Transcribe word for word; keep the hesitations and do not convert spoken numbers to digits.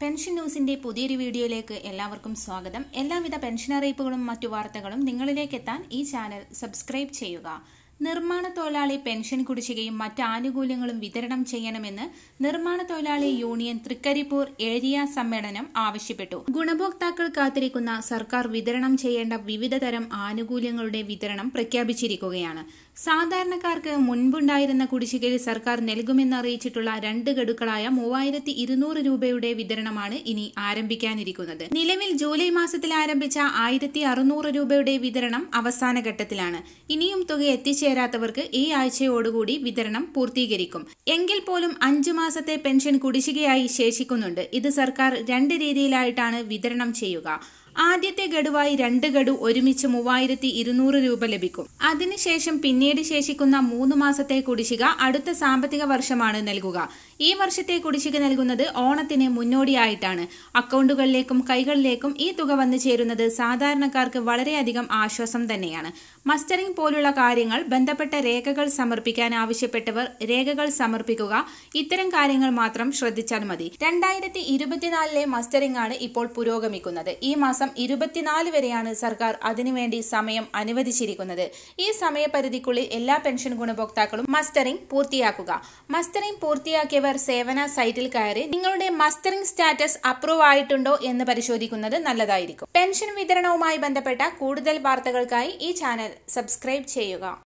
Pension ന്യൂസിന്റെ പുതിയൊരു വീഡിയോയിലേക്ക് എല്ലാവർക്കും സ്വാഗതം. എല്ലാവിധ പെൻഷൻ അറിയിപ്പുകളും മറ്റു വാർത്തകളും നിങ്ങളിലേക്ക് എത്താൻ ഈ ചാനൽ സബ്സ്ക്രൈബ് ചെയ്യുക. നിർമ്മാണ തൊഴിലാളി പെൻഷൻ കുടിശ്ശികയും മറ്റ് ആനുകൂല്യങ്ങളും വിതരണം ചെയ്യണമെന്ന് നിർമ്മാണ തൊഴിലാളി യൂണിയൻ തൃക്കരിപ്പൂർ ഏരിയ സമ്മേളനം ആവശ്യപ്പെട്ടു. ഗുണഭോക്താക്കൾ കാത്തിരിക്കുന്ന സർക്കാർ വിതരണം ചെയ്യേണ്ട വിവിധ തരം ആനുകൂല്യങ്ങളുടെ വിതരണം പ്രഖ്യാപിച്ചിരിക്കുകയാണ്. സാധാരണക്കാർക്ക് മുൻപുണ്ടായിരുന്ന കുടിശ്ശികയിൽ സർക്കാർ നൽകുമെന്ന് അറിയിച്ചിട്ടുള്ള രണ്ട് ഗഡുക്കളായ മൂവായിരത്തി ഇരുന്നൂറ് രൂപയുടെ വിതരണമാണ് ഇനി ആരംഭിക്കാനിരിക്കുന്നത്. നിലവിൽ ജൂലൈ മാസത്തിൽ ആരംഭിച്ച ആയിരത്തി അറുന്നൂറ് രൂപയുടെ വിതരണം അവസാന ഘട്ടത്തിലാണ്. ഇനിയും തുക എത്തിച്ചേരാത്തവർക്ക് ഈ ആഴ്ചയോടുകൂടി വിതരണം പൂർത്തീകരിക്കും. എങ്കിൽ പോലും അഞ്ചു മാസത്തെ പെൻഷൻ കുടിശ്ശികയായി ശേഷിക്കുന്നുണ്ട്. ഇത് സർക്കാർ രണ്ട് രീതിയിലായിട്ടാണ് വിതരണം ചെയ്യുക. ആദ്യത്തെ ഗഡുവായി രണ്ട് ഗഡു ഒരുമിച്ച് മൂവായിരത്തി ഇരുന്നൂറ് രൂപ ലഭിക്കും. അതിനുശേഷം പിന്നീട് ശേഷിക്കുന്ന മൂന്ന് മാസത്തെ കുടിശ്ശിക അടുത്ത സാമ്പത്തിക വർഷമാണ് നൽകുക. ഈ വർഷത്തെ കുടിശ്ശിക നൽകുന്നത് ഓണത്തിന് മുന്നോടിയായിട്ടാണ്. അക്കൗണ്ടുകളിലേക്കും കൈകളിലേക്കും ഈ തുക വന്നു ചേരുന്നത് സാധാരണക്കാർക്ക് വളരെയധികം ആശ്വാസം തന്നെയാണ്. മസ്റ്ററിംഗ് പോലുള്ള കാര്യങ്ങൾ, ബന്ധപ്പെട്ട രേഖകൾ സമർപ്പിക്കാൻ ആവശ്യപ്പെട്ടവർ രേഖകൾ സമർപ്പിക്കുക. ഇത്തരം കാര്യങ്ങൾ മാത്രം ശ്രദ്ധിച്ചാൽ മതി. രണ്ടായിരത്തി ഇരുപത്തിനാലിലെ മസ്റ്ററിംഗ് ആണ് ഇപ്പോൾ പുരോഗമിക്കുന്നത്. ഈ മാസം ഇരുപത്തിനാല് വരെയാണ് സർക്കാർ അതിനുവേണ്ടി സമയം അനുവദിച്ചിരിക്കുന്നത്. ഈ സമയപരിധിക്കുള്ളിൽ എല്ലാ പെൻഷൻ ഗുണഭോക്താക്കളും മസ്റ്ററിംഗ് പൂർത്തിയാക്കുക. മസ്റ്ററിംഗ് പൂർത്തിയാക്കിയവർ സേവന സൈറ്റിൽ കയറി നിങ്ങളുടെ മസ്റ്ററിംഗ് സ്റ്റാറ്റസ് അപ്രൂവ് ആയിട്ടുണ്ടോ എന്ന് പരിശോധിക്കുന്നത് നല്ലതായിരിക്കും. പെൻഷൻ വിതരണവുമായി ബന്ധപ്പെട്ട കൂടുതൽ വാർത്തകൾക്കായി ഈ ചാനൽ സബ്സ്ക്രൈബ് ചെയ്യുക.